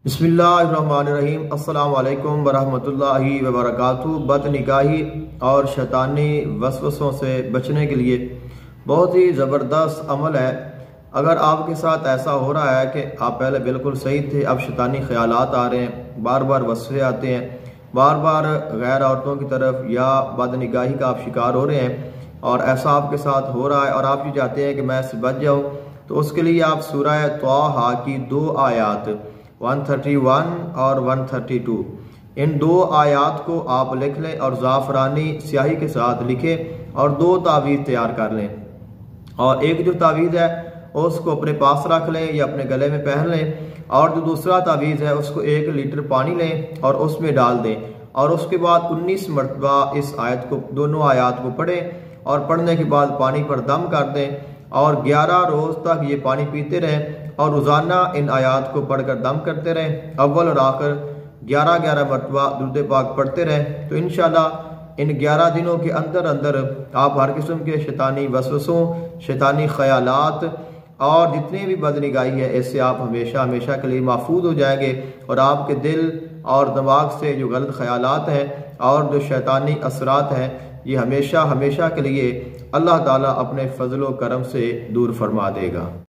बिस्मिल्लाहिर्रहमानिर्रहीम। अस्सलाम वालेकुम वरहमतुल्लाहि वबरकातुहू। बद निगाही और शैतानी वसवसों से बचने के लिए बहुत ही ज़बरदस्त अमल है। अगर आपके साथ ऐसा हो रहा है कि आप पहले बिल्कुल सही थे, अब शैतानी ख्यालात आ रहे हैं, बार बार वसवे आते हैं, बार बार गैर औरतों की तरफ या बद निगाही का आप शिकार हो रहे हैं और ऐसा आपके साथ हो रहा है और आप ये चाहते हैं कि मैं इससे बच जाऊँ, तो उसके लिए आप सूरह तौहा की 2 आयात 131 और 132 इन 2 आयात को आप लिख लें और ज़ाफ़रानी स्याही के साथ लिखें और 2 तावीज़ तैयार कर लें। और एक जो तावीज़ है उसको अपने पास रख लें या अपने गले में पहन लें, और जो दूसरा तावीज़ है उसको 1 लीटर पानी लें और उसमें डाल दें और उसके बाद 19 मरतबा इस आयत को, दोनों आयात को पढ़ें और पढ़ने के बाद पानी पर दम कर दें और 11 रोज़ तक ये पानी पीते रहें और रोज़ाना इन आयात को पढ़कर दम करते रहें। अव्वल और आखिर 11-11 मरतबा दुरूद पाक पढ़ते रहें, तो इंशाअल्लाह इन 11 दिनों के अंदर अंदर आप हर किस्म के शैतानी वसवसों, शैतानी ख्यालात और जितनी भी बदनिगाही है इससे आप हमेशा हमेशा के लिए महफूज हो जाएंगे और आपके दिल और दिमाग से जो गलत ख्यालात हैं और जो शैतानी असरात हैं ये हमेशा हमेशा के लिए अल्लाह ताला अपने फजल व करम से दूर फरमा देगा।